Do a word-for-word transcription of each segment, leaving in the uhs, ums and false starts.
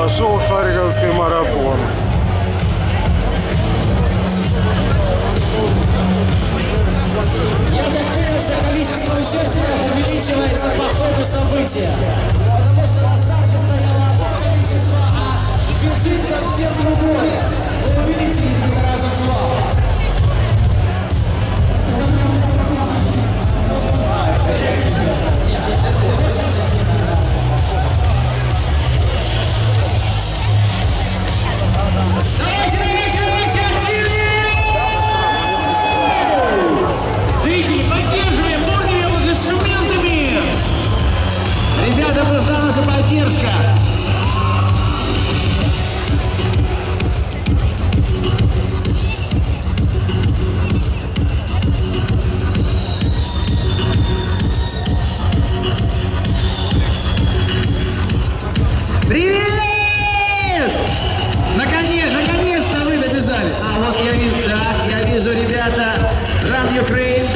Пошел Харьковский марафон. Я надеюсь, что количество участников увеличивается по ходу события. Потому что на старте стояло одно количество, а бежит совсем другое. Мы увеличились где-то раза в два. Давайте, давайте, давайте, активнее! Зрители, поддерживаем бурными аплодисментами! Ребята, нужна наша поддержка! Привет! Наконец, наконец-то вы добежали. А вот я вижу, да, я вижу, ребята, Run Ukraine.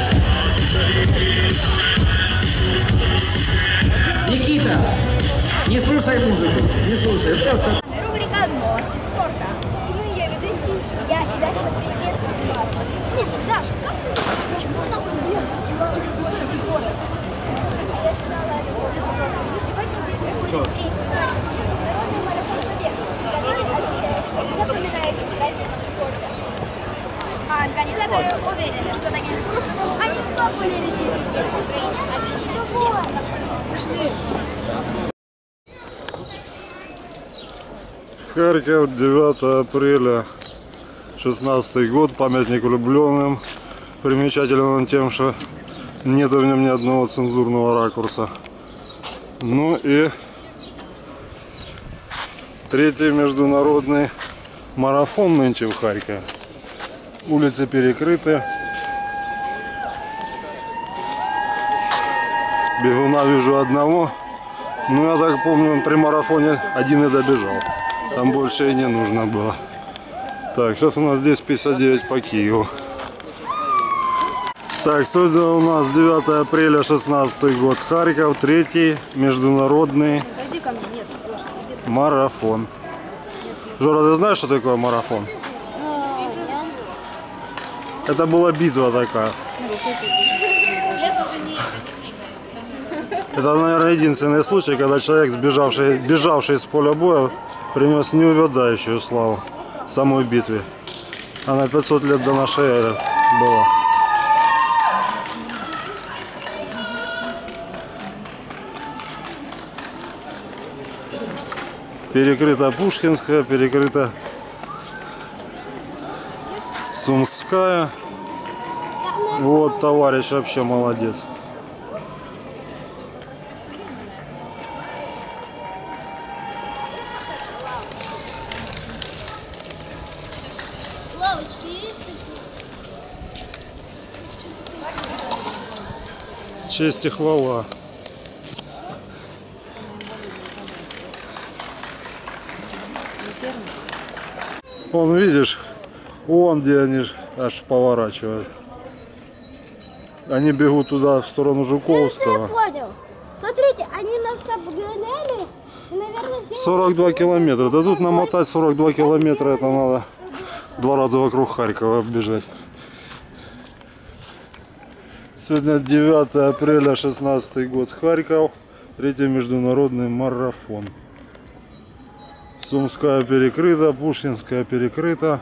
Никита, не слушай музыку, не слушай, просто... Рубрика «Новости спорта». И ее ведущий, я и Даша Цветец. Слушай, Даша, как ты думаешь, почему находимся в больше город? Я сказала, и сегодня здесь проходит третий международный марафон побег, который отличается запоминающим праздником спорта. А организаторы уверены, что таким способом они популяризируют бег в Украине, объединив всех наших. Харьков, девятое апреля, шестнадцатый год, памятник влюбленным. Примечателен он тем, что нет в нем ни одного цензурного ракурса. Ну и третий международный марафон нынче в Харькове. Улицы перекрыты. Бегуна вижу одного. Ну, я так помню, при марафоне один и добежал. Там больше и не нужно было. Так, сейчас у нас здесь пятьдесят девять по Киеву. Так, сегодня у нас девятое апреля, шестнадцатый год. Харьков, третий международный марафон. Жора, ты знаешь, что такое марафон? Это была битва такая. Это, наверное, единственный случай, когда человек, сбежавший, бежавший с поля боя, принес неувядающую славу самой битве. Она пятьсот лет до нашей эры была. Перекрыта Пушкинская, перекрыта Сумская. Вот товарищ вообще молодец. Честь и хвала. Вон, видишь, вон где они аж поворачивают. Они бегут туда, в сторону Жуковского. Я понял. Смотрите, они нас обгоняли. Наверное, сорок два километра. Да тут намотать сорок два километра, это надо два раза вокруг Харькова оббежать. Сегодня девятое апреля, шестнадцатый год, Харьков, третий международный марафон. Сумская перекрыта, Пушкинская перекрыта.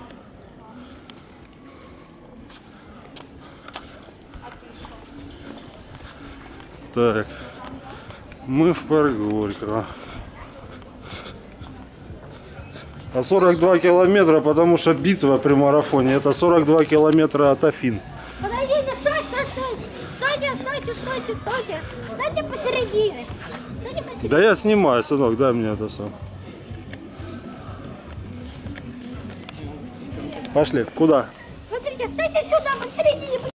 Так, мы в парк Горького. А сорок два километра, потому что битва при марафоне, это сорок два километра от Афин. подождите, стой, стой, стой. Стойте, стойте, стойте, стойте. Стойте посередине. Стойте посередине. Да я снимаю, сынок, дай мне это сам. Пошли, куда? Смотрите, стойте сюда посередине.